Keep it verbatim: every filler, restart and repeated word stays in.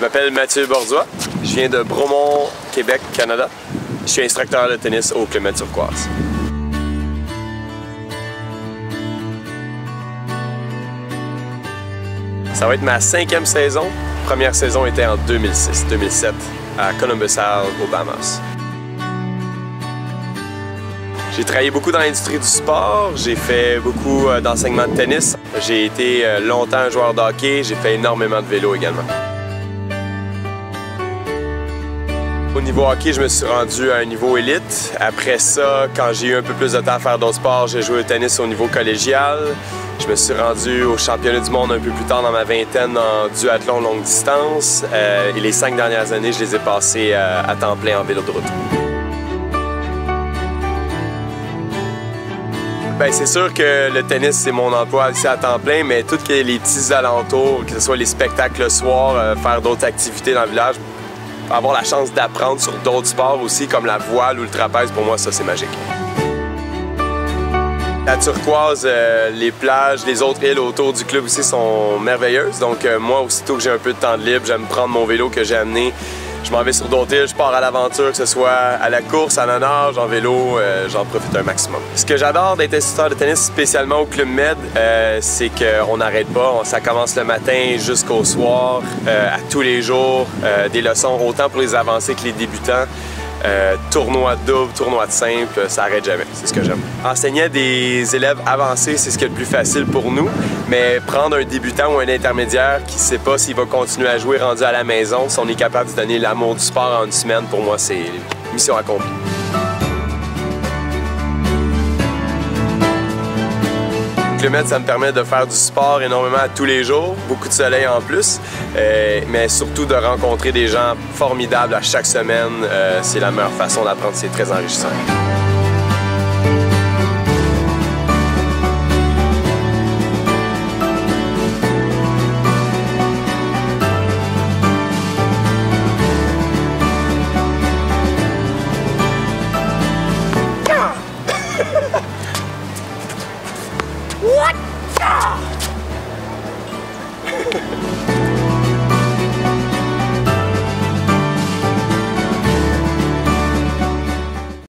m'appelle Mathieu Borzois. Je viens de Bromont, Québec, Canada. Je suis instructeur de tennis au Club Med Turquoise. Ça va être ma cinquième saison. La première saison était en deux mille six deux mille sept à Columbus Isle, aux Bahamas. J'ai travaillé beaucoup dans l'industrie du sport, j'ai fait beaucoup d'enseignement de tennis. J'ai été longtemps un joueur de hockey, j'ai fait énormément de vélo également. Au niveau hockey, je me suis rendu à un niveau élite. Après ça, quand j'ai eu un peu plus de temps à faire d'autres sports, j'ai joué au tennis au niveau collégial. Je me suis rendu au championnat du monde un peu plus tard dans ma vingtaine en duathlon longue distance. Euh, et les cinq dernières années, je les ai passées euh, à temps plein en vélo de route. Ben, c'est sûr que le tennis, c'est mon emploi aussi à temps plein, mais tous les petits alentours, que ce soit les spectacles le soir, euh, faire d'autres activités dans le village, avoir la chance d'apprendre sur d'autres sports aussi, comme la voile ou le trapèze, pour moi, ça, c'est magique. La Turquoise, euh, les plages, les autres îles autour du club aussi sont merveilleuses. Donc euh, moi, aussitôt que j'ai un peu de temps de libre, j'aime prendre mon vélo que j'ai amené. Je m'en vais sur d'autres îles, je pars à l'aventure, que ce soit à la course, à la nage, en vélo, euh, j'en profite un maximum. Ce que j'adore d'être instructeur de tennis, spécialement au Club Med, euh, c'est qu'on n'arrête pas. Ça commence le matin jusqu'au soir, euh, à tous les jours, euh, des leçons autant pour les avancés que les débutants. Euh, tournoi de double, tournoi de simple, ça n'arrête jamais, c'est ce que j'aime. Enseigner à des élèves avancés, c'est ce qui est le plus facile pour nous, mais prendre un débutant ou un intermédiaire qui ne sait pas s'il va continuer à jouer rendu à la maison, si on est capable de donner l'amour du sport en une semaine, pour moi, c'est mission accomplie. Le Med, ça me permet de faire du sport énormément à tous les jours, beaucoup de soleil en plus, euh, mais surtout de rencontrer des gens formidables à chaque semaine. Euh, c'est la meilleure façon d'apprendre, c'est très enrichissant. What?